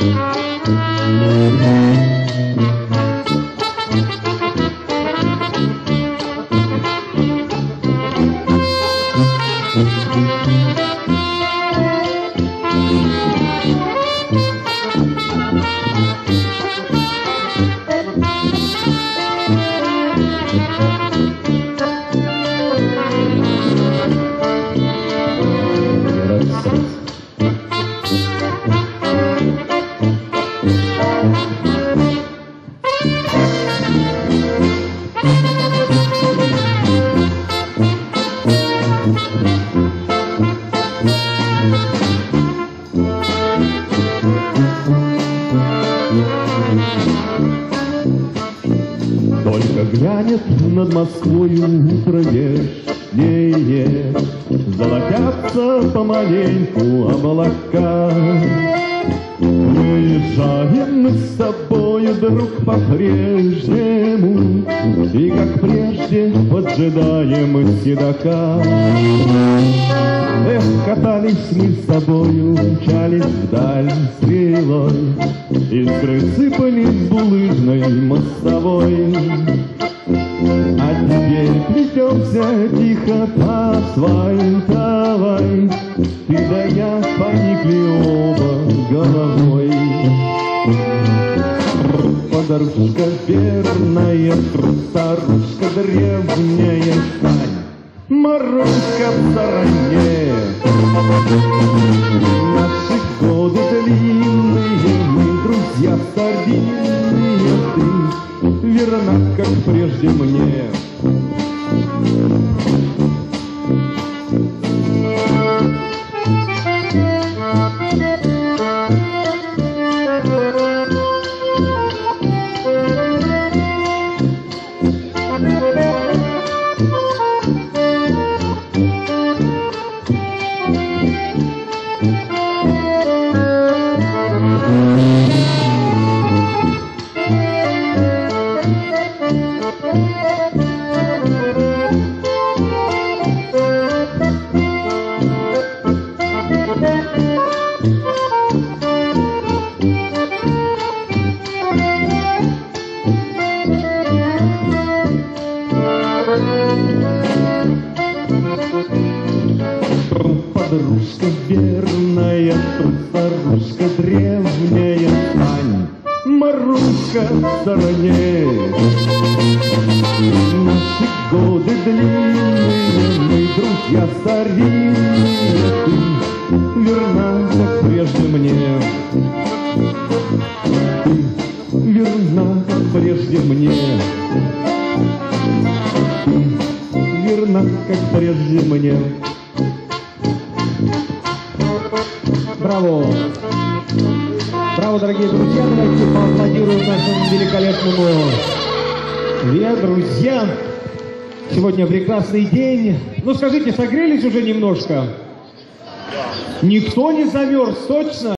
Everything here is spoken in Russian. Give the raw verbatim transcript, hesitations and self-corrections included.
Только глянет над Москвою утро вешнее, золотятся помаленьку облака. Уезжаем мы с тобою, друг, по-прежнему, и, как прежде, поджидаем седока. Эх, катались мы с тобою, мчались вдаль стрелой, искры сыпались булыжной мостовой. А теперь плетемся тихо по асфальтовой, ты да я поникли оба головой. Подружка верная, старушка древняя, стань, Маруська в стороне. Наши годы длинные, мы друзья старинные, ты верна, как прежде мне. Подружка верная, старушка древняя, стань, Маруська в стороне. Наши годы длинные, мы друзья старинные, ты верна, как прежде мне. Ты верна, как прежде мне. Ты верна, как прежде мне. Браво! Браво, дорогие друзья! Давайте поаплодируем нашему великолепному Виа, друзья! Сегодня прекрасный день. Ну, скажите, согрелись уже немножко? Никто не замерз, точно?